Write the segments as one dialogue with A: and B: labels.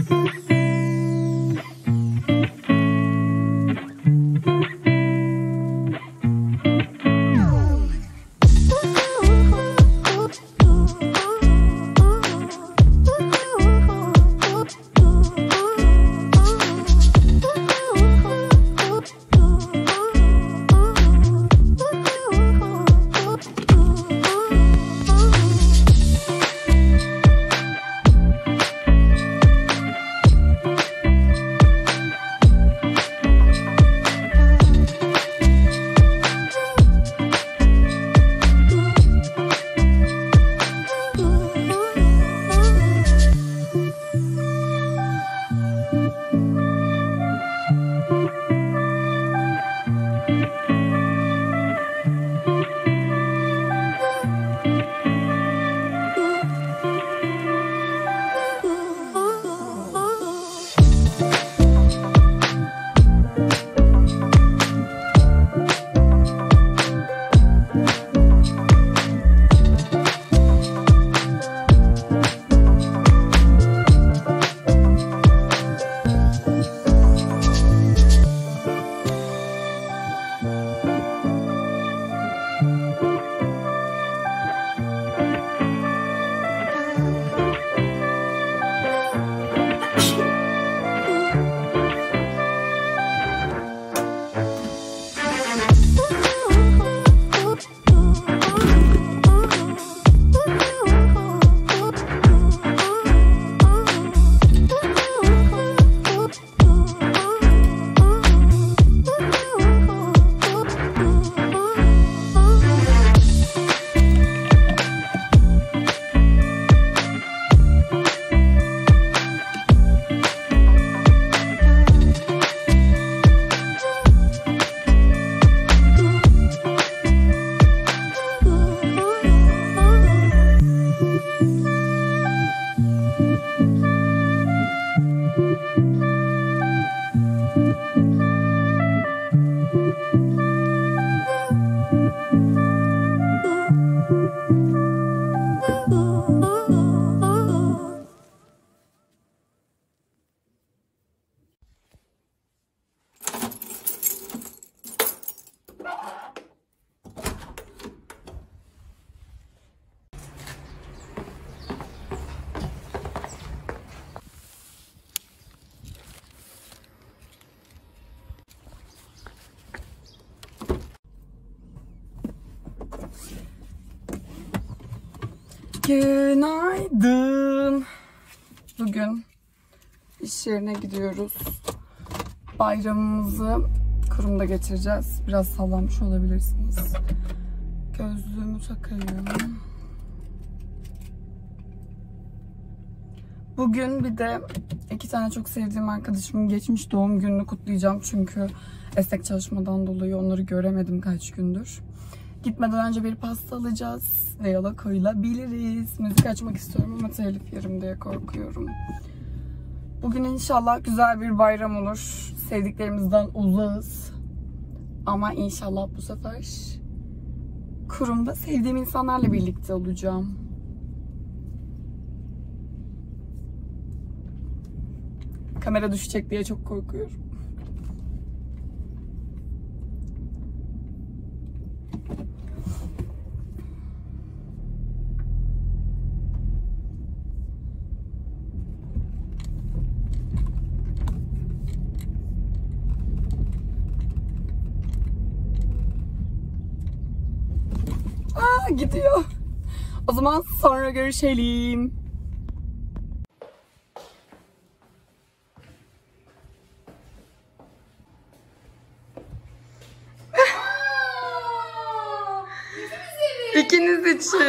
A: Günaydın. Bugün iş yerine gidiyoruz. Bayramımızı kurumda geçireceğiz. Biraz sallanmış olabilirsiniz. Gözlüğümü takayım. Bugün bir de 2 tane çok sevdiğim arkadaşımın geçmiş doğum gününü kutlayacağım. Çünkü esnek çalışmadan dolayı onları göremedim kaç gündür. Gitmeden önce bir pasta alacağız ve yola koyulabiliriz. Müzik açmak istiyorum ama telif yerim diye korkuyorum. Bugün inşallah güzel bir bayram olur. Sevdiklerimizden uzağız. Ama inşallah bu sefer kurumda sevdiğim insanlarla birlikte olacağım. Kamera düşecek diye çok korkuyorum. Gidiyor. O zaman sonra görüşelim. İkiniz için.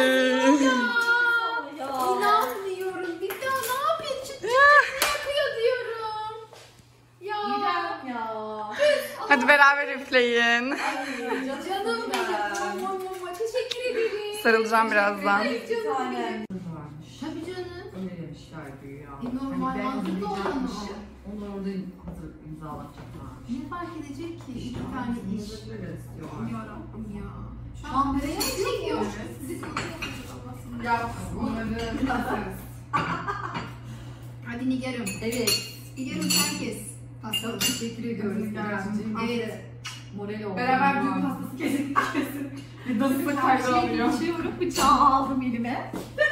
B: İnanmıyorum. Bir daha ne yapayım? Çıt yapıyor diyorum. Ya. İrem ya.
A: Hadi beraber üfleyin.
B: Canım benim. Teşekkür ederim.
A: Sarılacağım birazdan.
B: Tabii canım.
C: Önerimişler güya.
B: Normal
C: ben
B: mantıklı olan o.
C: Onlar orada hazır imzalatacaklar.
B: Ne fark edecek ki? 2 tane iş.
C: Böyle istiyorlar.
B: Yarabbim ya. Şu an nereye çekiyor? Sizi konuşuyoruz.
A: Yap, onları atarız.
B: Hadi Hadi Nigar'ım.
C: Evet.
B: Biliyorum herkes.
C: Çok teşekkür ediyoruz Nigar'cığım.
B: Evet.
C: Moral oldu.
A: Beraber düğün pastası kesin. Bir dasıkla kayboluyor.
C: Geçiyorum. Bıçağı aldım elime.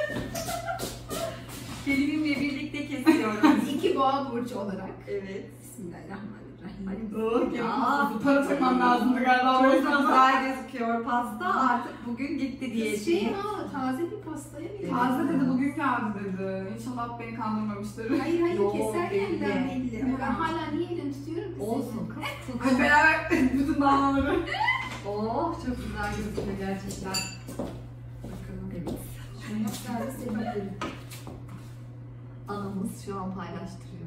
C: Gelinimle birlikte kesiyorum.
B: İki boğa burcu olarak.
C: Evet.
B: Bismillahirrahmanirrahim.
A: Para takmam lazımdı galiba.
C: Çok güzel gözüküyor pasta. Artık bugün gitti diye.
B: Taze bir pastaya mı?
A: Taze dedi, bugün geldi dedi. İnşallah beni kandırmamıştır.
B: Hayır
C: Yok,
B: keserken
C: belli.
B: belli. Ama ben hala niye elimi tutuyorum ki?
C: Olsun.
A: Hadi beraber bütün dağları.
C: Oh çok güzel gözüküyor gerçekten. Bakalım. Evet. Anamız şu an paylaştırıyor.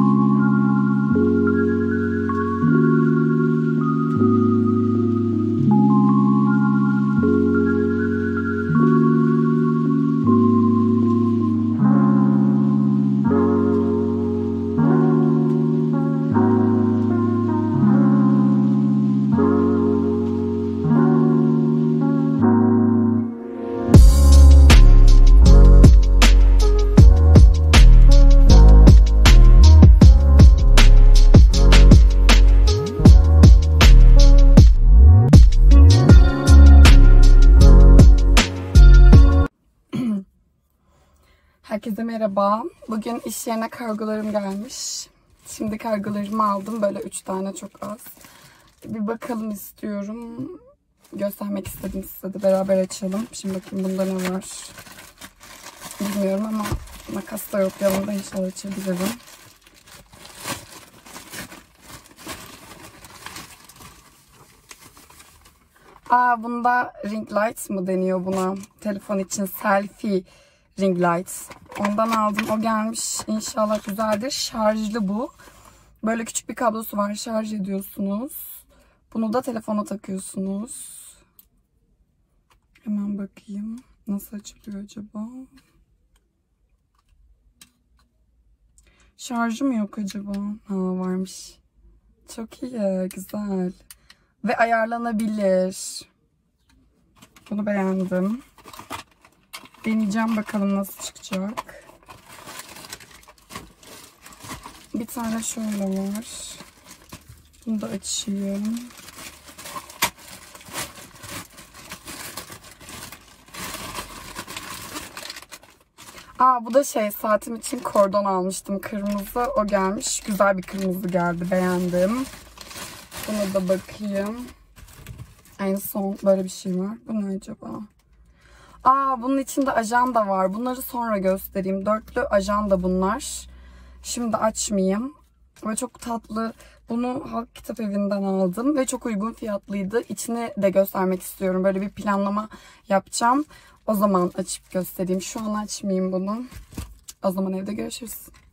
A: Herkese merhaba. Bugün iş yerine kargolarım gelmiş. Şimdi kargolarımı aldım. Böyle 3 tane, çok az. Bir bakalım istiyorum. Göstermek istedim size de. Beraber açalım. Şimdi bakayım bunda ne var. Bilmiyorum ama makas da yok yanımda. İnşallah açabilirim. Bunda ring light mı deniyor buna? Telefon için selfie ring light. Ondan aldım. O gelmiş. İnşallah güzeldir. Şarjlı bu. Böyle küçük bir kablosu var. Şarj ediyorsunuz. Bunu da telefona takıyorsunuz. Hemen bakayım. Nasıl açılıyor acaba? Şarjı mı yok acaba? Ha, varmış. Çok iyi. Güzel. Ve ayarlanabilir. Bunu beğendim. Deneyeceğim, bakalım nasıl çıkacak. Bir tane şöyle var. Bunu da açayım. Bu da saatim için kordon almıştım. Kırmızı, o gelmiş. Güzel bir kırmızı geldi. Beğendim. Buna da bakayım. En son böyle bir şey var. Bu ne acaba? Bunun içinde ajanda var. Bunları sonra göstereyim. Dörtlü ajanda bunlar. Şimdi açmayayım. Ve çok tatlı. Bunu Halk Kitap Evi'nden aldım. Ve çok uygun fiyatlıydı. İçini de göstermek istiyorum. Böyle bir planlama yapacağım. O zaman açıp göstereyim. Şu an açmayayım bunu. O zaman evde görüşürüz.